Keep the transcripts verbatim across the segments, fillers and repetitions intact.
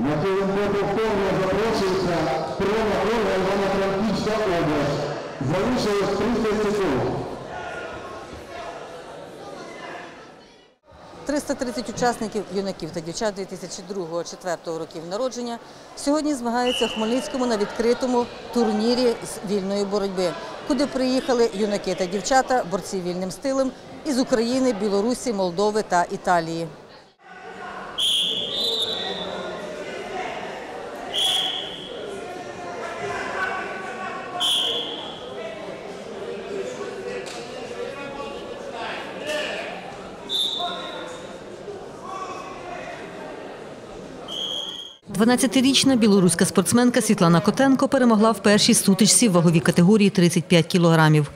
На повторно запрошується Пряма Ольга, Івано-Франківська область. Залишилось тридцять секунд. триста тридцять учасників, юнаків та дівчат дві тисячі другого - дві тисячі четвертого років народження сьогодні змагаються в Хмельницькому на відкритому турнірі з вільної боротьби, куди приїхали юнаки та дівчата, борці вільним стилем із України, Білорусі, Молдови та Італії. дванадцятирічна білоруська спортсменка Світлана Котенко перемогла в першій сутичці в ваговій категорії тридцять п'ять кілограмів.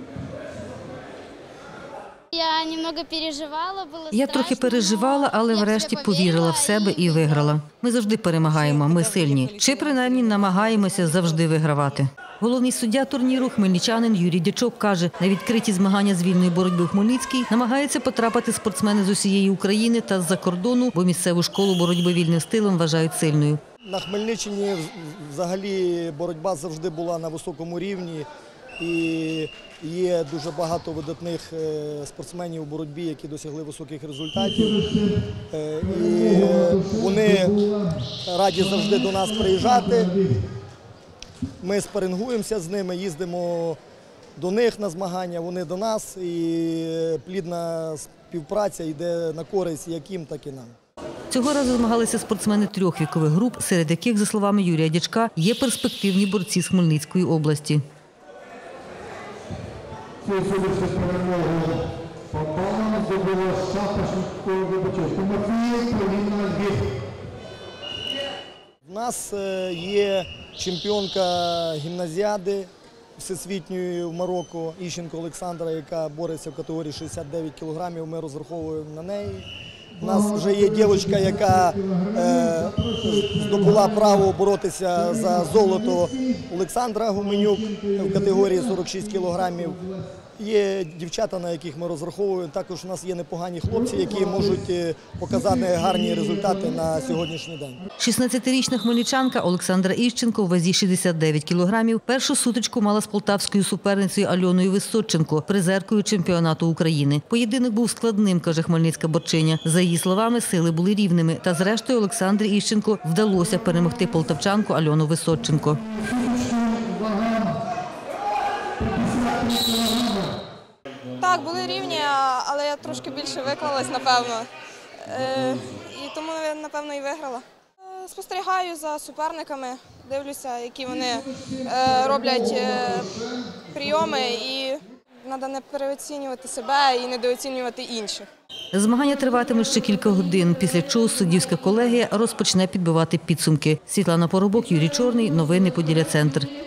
Я трохи переживала, але врешті повірила в себе і виграла. Ми завжди перемагаємо, ми сильні. Чи принаймні намагаємося завжди вигравати. Головний суддя турніру, хмельничанин Юрій Дячок, каже, на відкриті змагання з вільної боротьби в Хмельницький намагаються потрапити спортсмени з усієї України та з-за кордону, бо місцеву школу боротьби вільним стилем вважають сильною. На Хмельниччині взагалі боротьба завжди була на високому рівні. І є дуже багато видатних спортсменів у боротьбі, які досягли високих результатів. І вони раді завжди до нас приїжджати. Ми спарингуємося з ними, їздимо до них на змагання, вони до нас. І плідна співпраця йде на користь як їм, так і нам. Цього разу змагалися спортсмени трьох вікових груп, серед яких, за словами Юрія Дячка, є перспективні борці з Хмельницької області. Цю особисту перемогу попала, здобула шапочнику вибачаюсь. Тимофієв, Поліна Львів. У нас є чемпіонка гімназіади всесвітньої в Марокко Іщенко Олександра, яка бореться в категорії шістдесят дев'ять кілограмів. Ми розраховуємо на неї. У нас вже є дівчинка, яка е, здобула право боротися за золото Олександра Гуменюк в категорії сорок шість кілограмів. Є дівчата, на яких ми розраховуємо. Також у нас є непогані хлопці, які можуть показати гарні результати на сьогоднішній день. шістнадцятирічна хмельничанка Олександра Іщенко в вазі шістдесят дев'ять кілограмів першу сутичку мала з полтавською суперницею Альоною Височенко, призеркою чемпіонату України. Поєдинок був складним, каже хмельницька борчиня. За її словами, сили були рівними. Та зрештою Олександрі Іщенко вдалося перемогти полтавчанку Альону Височенко. Так, були рівні, але я трошки більше виклалась, напевно. І тому, напевно, і виграла. Спостерігаю за суперниками, дивлюся, які вони роблять прийоми, і треба не переоцінювати себе і недооцінювати інших. Змагання триватимуть ще кілька годин, після чого суддівська колегія розпочне підбивати підсумки. Світлана Поробок, Юрій Чорний. Новини Поділля Центр.